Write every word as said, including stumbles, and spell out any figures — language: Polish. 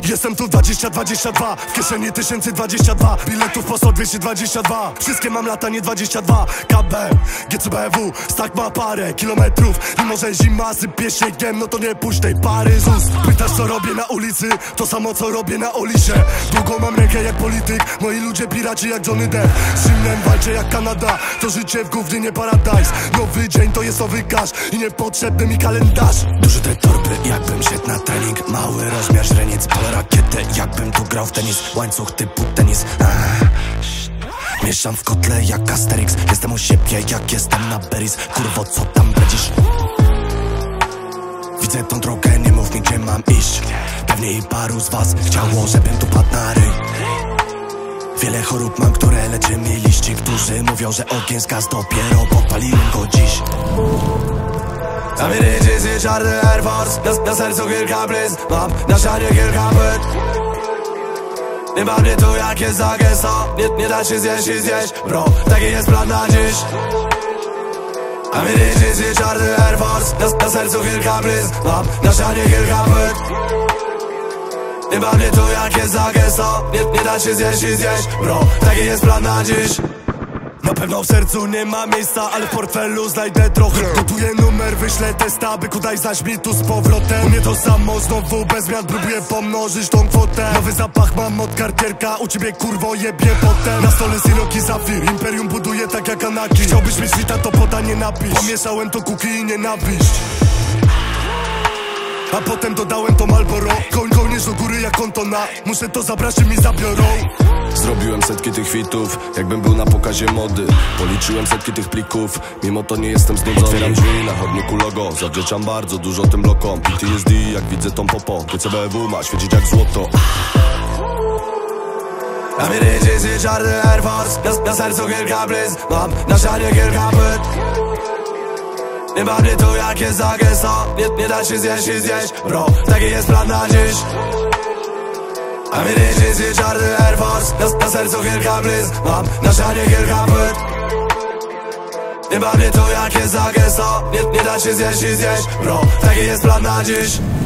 Jestem tu dwadzieścia dwadzieścia dwa, w kieszeni tysięcy dwadzieścia dwa, biletów po sto dwieście dwadzieścia dwa. Wszystkie mam lata, nie dwadzieścia dwa. K B, G C B W, stack ma parę kilometrów. Mimo że zima sypie śniegiem, no to nie puść tej pary z ust. Pytasz co robię na ulicy, to samo co robię na Olisie. Długo mam rękę jak polityk, moi ludzie piraci jak Johnny Depp. Z zimnem walczę jak Kanada, to życie w gównie nie paradise. Nowy dzień to jest nowy gasz i niepotrzebny mi kalendarz. Duże te torby, jakbym szedł na trening. Mały rozmiar źreniec, pole rakietę, jakbym tu grał w tenis. Łańcuch typu tenis. Aaaa. Mieszam w kotle jak Asterix. Jestem u siebie jak jestem na Beris. Kurwo co tam bredzisz? Widzę tą drogę, nie mów mi gdzie mam iść. Pewnie i paru z was chciało, żebym tu padł na ryj. Wiele chorób mam, które leczy mi liści. Którzy mówią, że ogień zgasł, dopiero podpaliłem go dziś. Na mnie jeździ czarny Air Force, na, na sercu kilka blizn, mam na szanie kilka płyt. Nie ma mnie tu jak jest za gęsto, nie, nie da się zjeść i zjeść, bro, taki jest plan na dziś. Na mnie jeździ czarny Air Force, na, na sercu kilka blizn, mam na szanie kilka płyt. Nie ma mnie tu jak jest za gęsto, nie, nie da się zjeść i zjeść, bro, taki jest plan na dziś. Na pewno w sercu nie ma miejsca, ale w portfelu znajdę trochę. Gotuję numer, wyślę testa, by kudaj zaś mi tu z powrotem. Nie to samo, znowu bez zmian, próbuję pomnożyć tą kwotę. Nowy zapach mam od kartierka, u ciebie kurwo jebie potem. Na stole Sinoki Zafir, imperium buduję tak jak Anaki. Chciałbyś mieć wita, to podanie napisz. Pomieszałem to kuki i nienawiść. A potem dodałem to Marlboro. Koń kołnierz do góry jak kontona. Muszę to zabrać i mi zabiorą. Zrobiłem setki tych fitów, jakbym był na pokazie mody. Policzyłem setki tych plików, mimo to nie jestem znudzony. Otwieram drzwi, na chodniku logo, zawdzięczam bardzo dużo tym blokom. P T S D, jak widzę tą popo, G C B W ma świecić jak złoto. Na mnie jeździ czarny Air Force, na, na sercu kilka blizn, mam na szanie kilka płyt. Nie ma mnie tu jak jest za gęsto, nie, nie da się zjeść i zjeść, bro, taki jest plan na dziś. A mnie jeździ czarny Air Force, na, na sercu kilka blizn, mam na szanie kilka płyt. Nie ma mnie tu jak jest za gęsto, nie, nie da się zjeść i zjeść, bro, taki jest plan na dziś.